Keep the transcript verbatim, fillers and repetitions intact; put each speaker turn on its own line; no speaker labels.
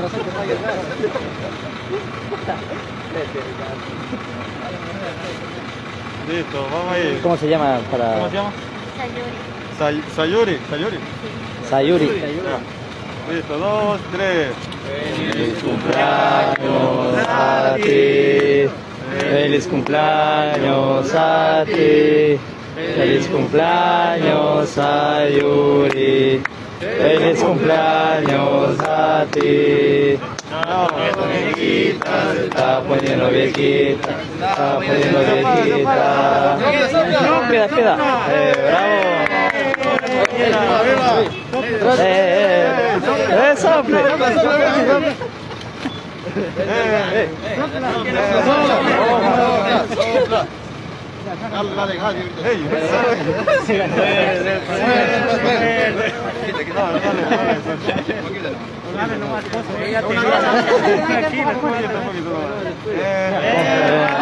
Listo, vamos ahí.
¿Cómo se llama para...?
¿Cómo se llama? Sayuri. Sayuri. Sayuri.
Sayuri.
Ya. Listo, dos, tres.
Feliz cumpleaños a ti. Feliz cumpleaños a ti. Feliz cumpleaños Sayuri. Feliz cumpleaños a ti.
No,
Viejita, se está poniendo viejita, se está poniendo viejita. No, espera, espera. Eh, bravo. Eh, eh, eh, sople.
Dale,